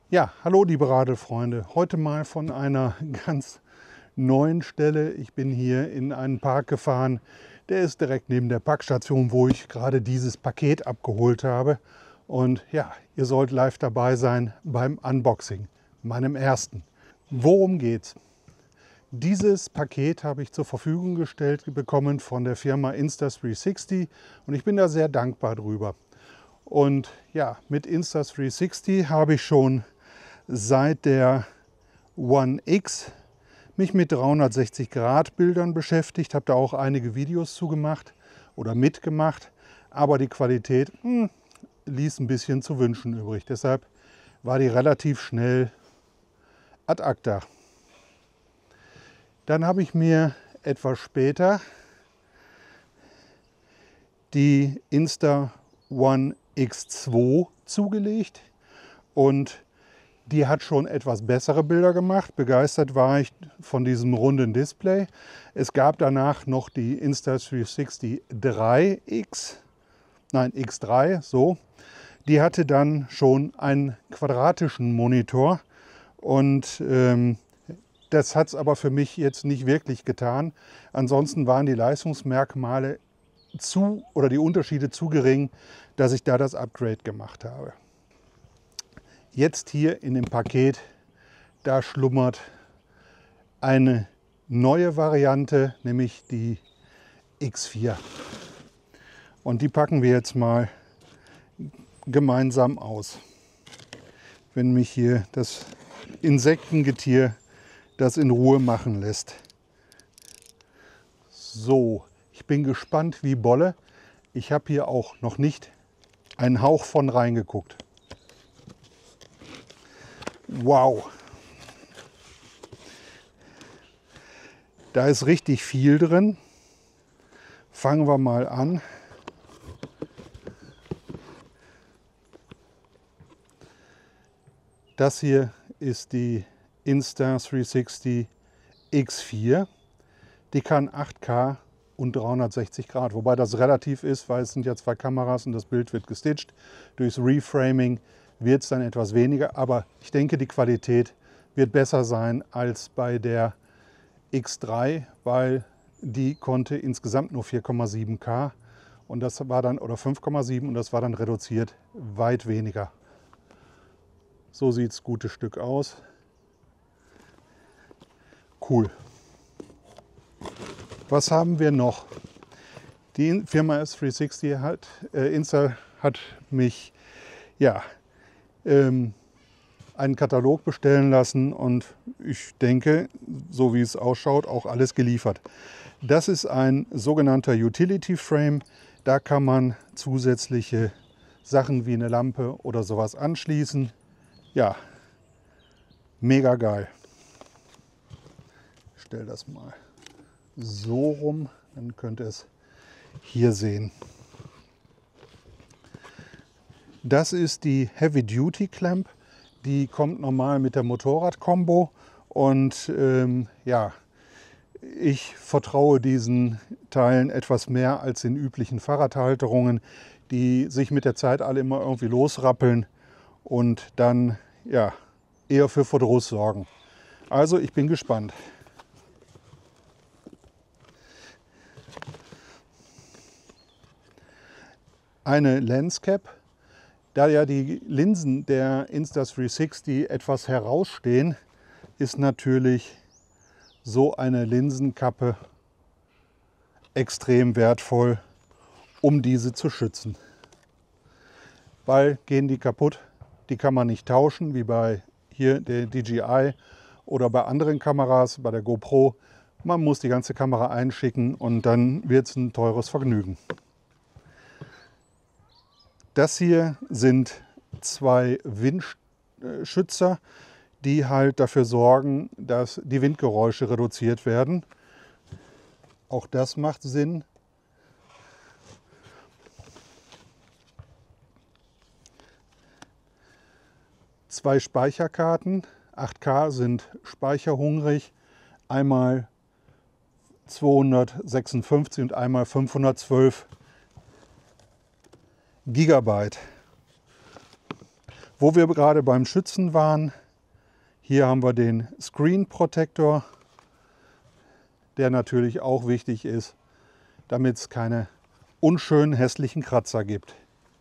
Ja, hallo liebe Radelfreunde. Heute mal von einer ganz neuen Stelle. Ich bin hier in einen Park gefahren. Der ist direkt neben der Packstation, wo ich gerade dieses Paket abgeholt habe. Und ja, ihr sollt live dabei sein beim Unboxing, meinem ersten. Worum geht's? Dieses Paket habe ich zur Verfügung gestellt bekommen von der Firma Insta360 und ich bin da sehr dankbar drüber. Und ja, mit Insta360 habe ich schon seit der One X mich mit 360-Grad-Bildern beschäftigt, habe da auch einige Videos zugemacht oder mitgemacht, aber die Qualität ließ ein bisschen zu wünschen übrig. Deshalb war die relativ schnell ad acta. Dann habe ich mir etwas später die Insta One X2 zugelegt und die hat schon etwas bessere Bilder gemacht. Begeistert war ich von diesem runden Display. Es gab danach noch die Insta360 X3, so. Die hatte dann schon einen quadratischen Monitor und das hat es aber für mich jetzt nicht wirklich getan. Ansonsten waren die Leistungsmerkmale die Unterschiede zu gering, dass ich da das Upgrade gemacht habe. Jetzt hier in dem Paket, da schlummert eine neue Variante, nämlich die X4. Und die packen wir jetzt mal gemeinsam aus. Wenn mich hier das Insektengetier das in Ruhe machen lässt. So, ich bin gespannt wie Bolle. Ich habe hier auch noch nicht einen Hauch von reingeguckt. Wow, da ist richtig viel drin. Fangen wir mal an. Das hier ist die Insta360 X4. Die kann 8K und 360 Grad, wobei das relativ ist, weil es sind ja zwei Kameras und das Bild wird gestitcht. Durchs Reframing wird es dann etwas weniger, aber ich denke, die Qualität wird besser sein als bei der X3, weil die konnte insgesamt nur 4,7K und das war dann, oder 5,7 und das war dann reduziert weit weniger. So sieht das gute Stück aus. Cool. Was haben wir noch? Die Firma Insta hat mich einen Katalog bestellen lassen und ich denke, so wie es ausschaut, auch alles geliefert. Das ist ein sogenannter Utility Frame. Da kann man zusätzliche Sachen wie eine Lampe oder sowas anschließen. Ja, mega geil. Ich stelle das mal so rum, dann könnt ihr es hier sehen. Das ist die Heavy Duty Clamp. Die kommt normal mit der Motorrad-Kombo und ja, ich vertraue diesen Teilen etwas mehr als den üblichen Fahrradhalterungen, die sich mit der Zeit alle immer irgendwie losrappeln und dann ja eher für Verdruss sorgen. Also ich bin gespannt. Eine Lenscap. Da ja die Linsen der Insta360 etwas herausstehen, ist natürlich so eine Linsenkappe extrem wertvoll, um diese zu schützen. Weil gehen die kaputt, die kann man nicht tauschen, wie bei hier der DJI oder bei anderen Kameras, bei der GoPro. Man muss die ganze Kamera einschicken und dann wird es ein teures Vergnügen. Das hier sind zwei Windschützer, die halt dafür sorgen, dass die Windgeräusche reduziert werden. Auch das macht Sinn. Zwei Speicherkarten, 8K sind speicherhungrig, einmal 256 und einmal 512 Gigabyte. Wo wir gerade beim Schützen waren, hier haben wir den Screen Protector, der natürlich auch wichtig ist, damit es keine unschönen hässlichen Kratzer gibt.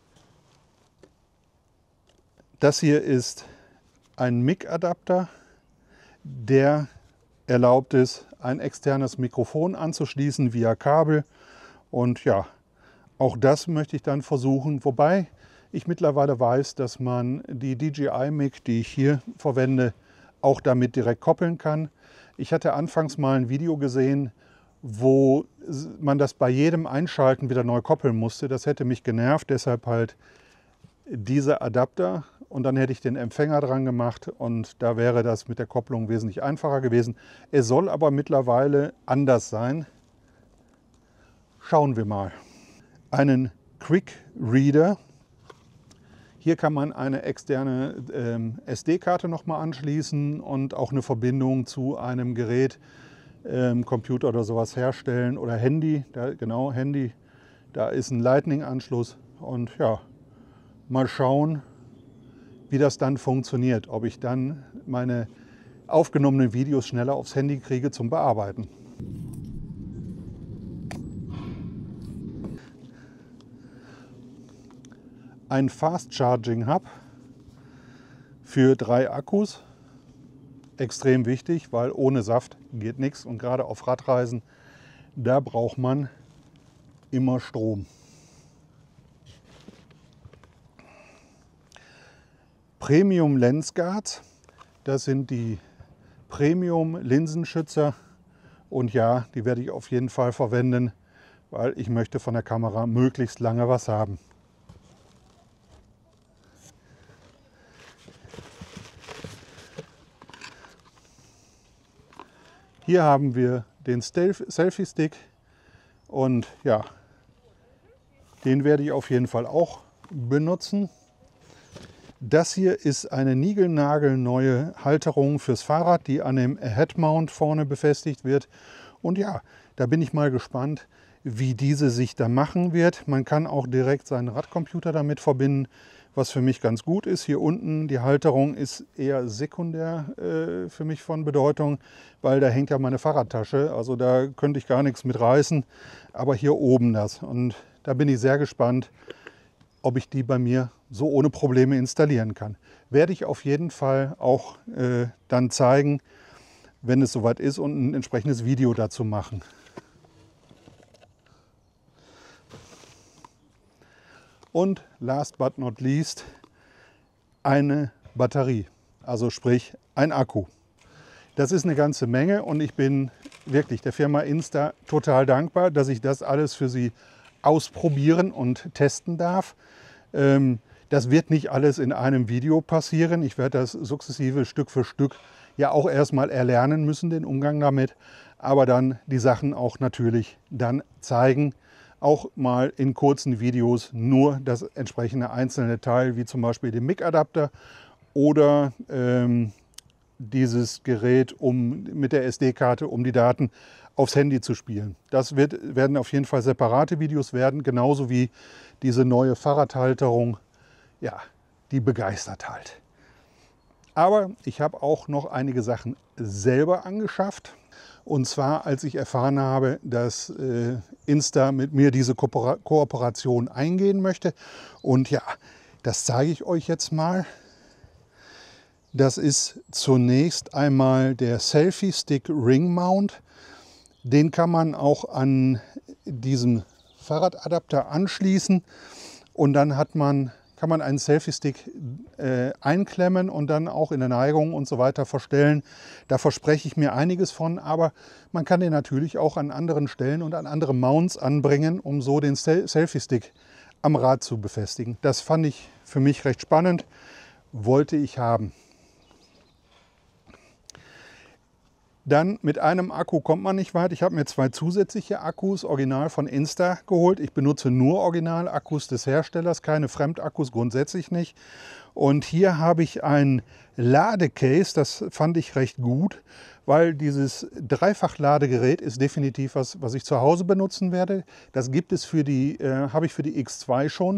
Das hier ist ein Mic-Adapter, der erlaubt es, ein externes Mikrofon anzuschließen via Kabel. Und ja, auch das möchte ich dann versuchen, wobei ich mittlerweile weiß, dass man die DJI Mic, die ich hier verwende, auch damit direkt koppeln kann. Ich hatte anfangs mal ein Video gesehen, wo man das bei jedem Einschalten wieder neu koppeln musste. Das hätte mich genervt, deshalb halt dieser Adapter und dann hätte ich den Empfänger dran gemacht und da wäre das mit der Kopplung wesentlich einfacher gewesen. Es soll aber mittlerweile anders sein. Schauen wir mal. Einen Quick Reader. Hier kann man eine externe SD-Karte nochmal anschließen und auch eine Verbindung zu einem Gerät, Computer oder sowas herstellen oder Handy. Genau, Handy. Da ist ein Lightning-Anschluss und ja, mal schauen, wie das dann funktioniert. Ob ich dann meine aufgenommenen Videos schneller aufs Handy kriege zum Bearbeiten. Ein Fast Charging Hub für 3 Akkus. Extrem wichtig, weil ohne Saft geht nichts. Und gerade auf Radreisen, da braucht man immer Strom. Premium Lens Guards, das sind die Premium Linsenschützer. Und ja, die werde ich auf jeden Fall verwenden, weil ich möchte von der Kamera möglichst lange was haben. Hier haben wir den Selfie Stick und ja, den werde ich auf jeden Fall auch benutzen. Das hier ist eine niegelnagelneue Halterung fürs Fahrrad, die an dem Headmount vorne befestigt wird. Und ja, da bin ich mal gespannt, wie diese sich da machen wird. Man kann auch direkt seinen Radcomputer damit verbinden, was für mich ganz gut ist. Hier unten die Halterung ist eher sekundär für mich von Bedeutung, weil da hängt ja meine Fahrradtasche. Also da könnte ich gar nichts mit reißen, aber hier oben das. Und da bin ich sehr gespannt, ob ich die bei mir so ohne Probleme installieren kann. Werde ich auf jeden Fall auch dann zeigen, wenn es soweit ist und ein entsprechendes Video dazu machen. Und last but not least eine Batterie, also sprich ein Akku. Das ist eine ganze Menge und ich bin wirklich der Firma Insta total dankbar, dass ich das alles für sie ausprobieren und testen darf. Das wird nicht alles in einem Video passieren. Ich werde das sukzessive Stück für Stück ja auch erstmal erlernen müssen, den Umgang damit, aber dann die Sachen auch natürlich dann zeigen. Auch mal in kurzen Videos nur das entsprechende einzelne Teil, wie zum Beispiel den Mic-Adapter oder dieses Gerät, um mit der SD-Karte, um die Daten aufs Handy zu spielen. Das werden auf jeden Fall separate Videos werden, genauso wie diese neue Fahrradhalterung. Ja, die begeistert halt. Aber ich habe auch noch einige Sachen selber angeschafft. Und zwar, als ich erfahren habe, dass Insta mit mir diese Kooperation eingehen möchte. Und ja, das zeige ich euch jetzt mal. Das ist zunächst einmal der Selfie Stick Ring Mount. Den kann man auch an diesem Fahrradadapter anschließen. Und dann kann man einen Selfie-Stick einklemmen und dann auch in der Neigung und so weiter verstellen. Da verspreche ich mir einiges von, aber man kann den natürlich auch an anderen Stellen und an andere Mounts anbringen, um so den Selfie-Stick am Rad zu befestigen. Das fand ich für mich recht spannend, wollte ich haben. Dann mit einem Akku kommt man nicht weit. Ich habe mir 2 zusätzliche Akkus original von Insta geholt. Ich benutze nur Original-Akkus des Herstellers, keine Fremdakkus, grundsätzlich nicht. Und hier habe ich ein Ladecase, das fand ich recht gut, weil dieses Dreifach-Ladegerät ist definitiv was ich zu Hause benutzen werde. Das gibt es habe ich für die X2 schon.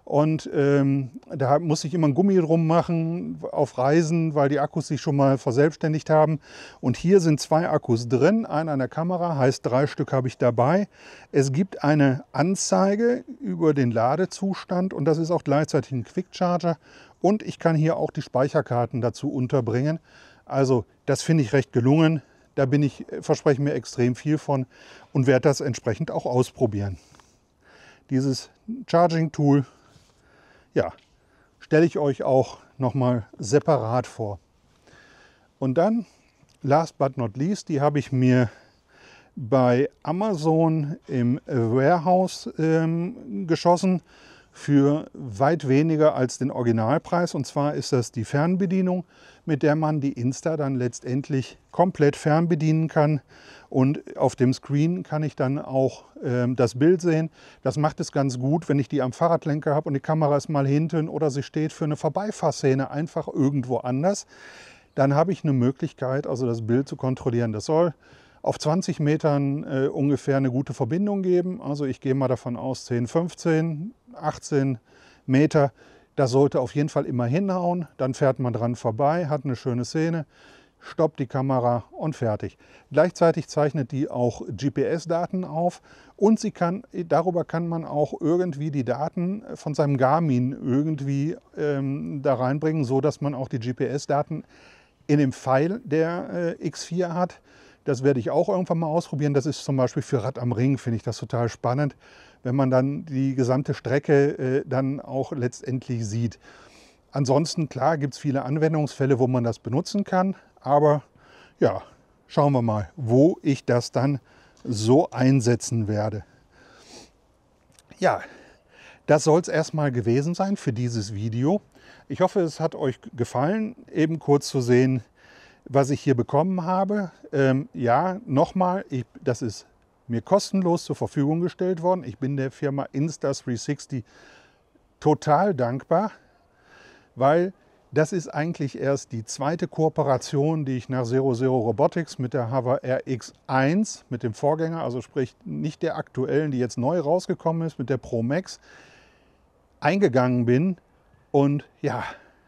Und da muss ich immer ein Gummi drum machen auf Reisen, weil die Akkus sich schon mal verselbstständigt haben. Und hier sind 2 Akkus drin, einer an der Kamera, heißt 3 Stück habe ich dabei. Es gibt eine Anzeige über den Ladezustand und das ist auch gleichzeitig ein Quick-Charger. Und ich kann hier auch die Speicherkarten dazu unterbringen. Also das finde ich recht gelungen. Da verspreche ich mir extrem viel von und werde das entsprechend auch ausprobieren. Dieses Charging-Tool, ja, stelle ich euch auch nochmal separat vor. Und dann, last but not least, die habe ich mir bei Amazon im Warehouse geschossen für weit weniger als den Originalpreis. Und zwar ist das die Fernbedienung, mit der man die Insta dann letztendlich komplett fernbedienen kann. Und auf dem Screen kann ich dann auch das Bild sehen. Das macht es ganz gut, wenn ich die am Fahrradlenker habe und die Kamera ist mal hinten oder sie steht für eine Vorbeifahrszene einfach irgendwo anders. Dann habe ich eine Möglichkeit, also das Bild zu kontrollieren. Das soll auf 20 Metern ungefähr eine gute Verbindung geben. Also ich gehe mal davon aus 10, 15, 18 Meter. Das sollte auf jeden Fall immer hinhauen. Dann fährt man dran vorbei, hat eine schöne Szene, stoppt die Kamera und fertig. Gleichzeitig zeichnet die auch GPS-Daten auf und darüber kann man auch irgendwie die Daten von seinem Garmin irgendwie da reinbringen, so dass man auch die GPS-Daten in dem Pfeil der X4 hat. Das werde ich auch irgendwann mal ausprobieren. Das ist zum Beispiel für Rad am Ring, finde ich das total spannend, wenn man dann die gesamte Strecke dann auch letztendlich sieht. Ansonsten, klar, gibt es viele Anwendungsfälle, wo man das benutzen kann. Aber ja, schauen wir mal, wo ich das dann so einsetzen werde. Ja, das soll es erstmal gewesen sein für dieses Video. Ich hoffe, es hat euch gefallen, eben kurz zu sehen, was ich hier bekommen habe. Ja, nochmal, das ist mir kostenlos zur Verfügung gestellt worden. Ich bin der Firma Insta360 total dankbar, weil das ist eigentlich erst die zweite Kooperation, die ich nach Zero Zero Robotics mit der Hover RX1, mit dem Vorgänger, also sprich nicht der aktuellen, die jetzt neu rausgekommen ist, mit der Pro Max, eingegangen bin. Und ja,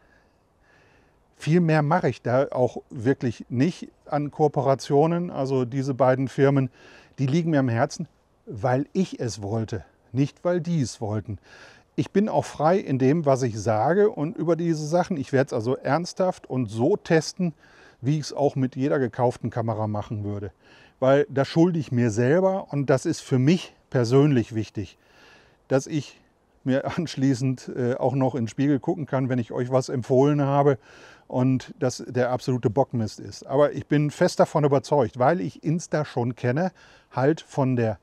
viel mehr mache ich da auch wirklich nicht an Kooperationen. Also diese beiden Firmen, die liegen mir am Herzen, weil ich es wollte, nicht weil die es wollten. Ich bin auch frei in dem, was ich sage und über diese Sachen. Ich werde es also ernsthaft und so testen, wie ich es auch mit jeder gekauften Kamera machen würde. Weil das schulde ich mir selber und das ist für mich persönlich wichtig, dass ich mir anschließend auch noch in den Spiegel gucken kann, wenn ich euch was empfohlen habe und das der absolute Bockmist ist. Aber ich bin fest davon überzeugt, weil ich Insta schon kenne, halt von der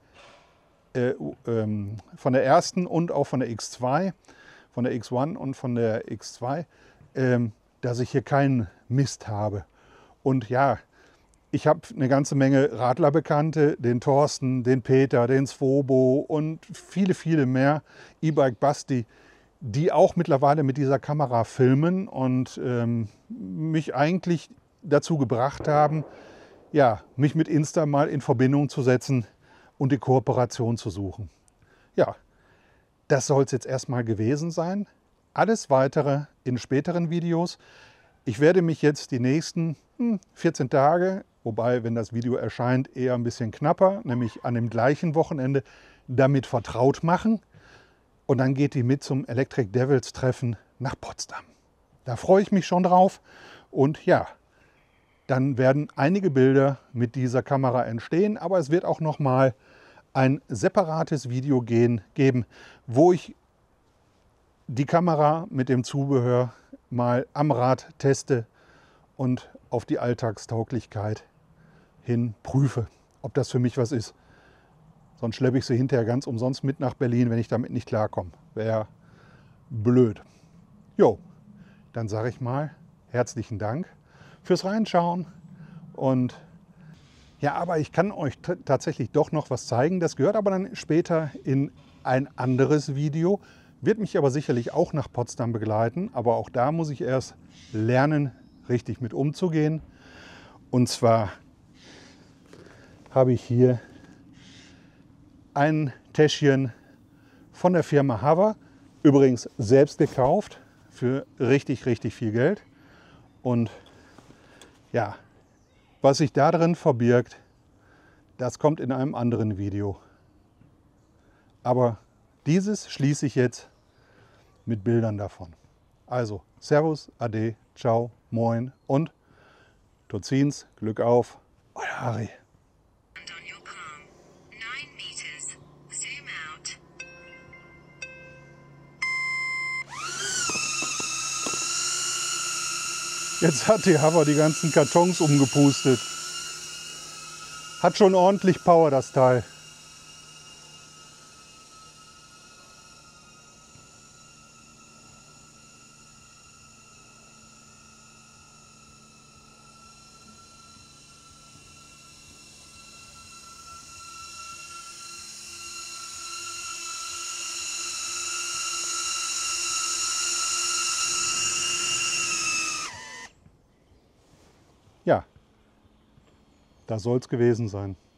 ersten und auch von der X2, von der X1 und von der X2, dass ich hier keinen Mist habe. Und ja, ich habe eine ganze Menge Radlerbekannte, den Thorsten, den Peter, den Svobo und viele, viele mehr, E-Bike Basti, die auch mittlerweile mit dieser Kamera filmen und mich eigentlich dazu gebracht haben, ja, mich mit Insta mal in Verbindung zu setzen und die Kooperation zu suchen. Ja, das soll es jetzt erstmal gewesen sein. Alles Weitere in späteren Videos. Ich werde mich jetzt die nächsten 14 Tage, wobei, wenn das Video erscheint, eher ein bisschen knapper, nämlich an dem gleichen Wochenende, damit vertraut machen. Und dann geht die mit zum Electric Devils Treffen nach Potsdam. Da freue ich mich schon drauf. Und ja, dann werden einige Bilder mit dieser Kamera entstehen, aber es wird auch noch mal ein separates Video geben, wo ich die Kamera mit dem Zubehör mal am Rad teste und auf die Alltagstauglichkeit hin prüfe, ob das für mich was ist. Sonst schleppe ich sie hinterher ganz umsonst mit nach Berlin, wenn ich damit nicht klarkomme. Wäre blöd. Jo, dann sage ich mal herzlichen Dank fürs Reinschauen. Und ja, aber ich kann euch tatsächlich doch noch was zeigen. Das gehört aber dann später in ein anderes Video. Wird mich aber sicherlich auch nach Potsdam begleiten. Aber auch da muss ich erst lernen, richtig mit umzugehen. Und zwar habe ich hier ein Täschchen von der Firma Hover. Übrigens selbst gekauft für richtig, richtig viel Geld. Und ja, was sich da drin verbirgt, das kommt in einem anderen Video. Aber dieses schließe ich jetzt mit Bildern davon. Also, Servus, Ade, Ciao, Moin und Tozins, Glück auf, euer Harry. Jetzt hat die Hover die ganzen Kartons umgepustet. Hat schon ordentlich Power, das Teil. Ja, das soll es gewesen sein.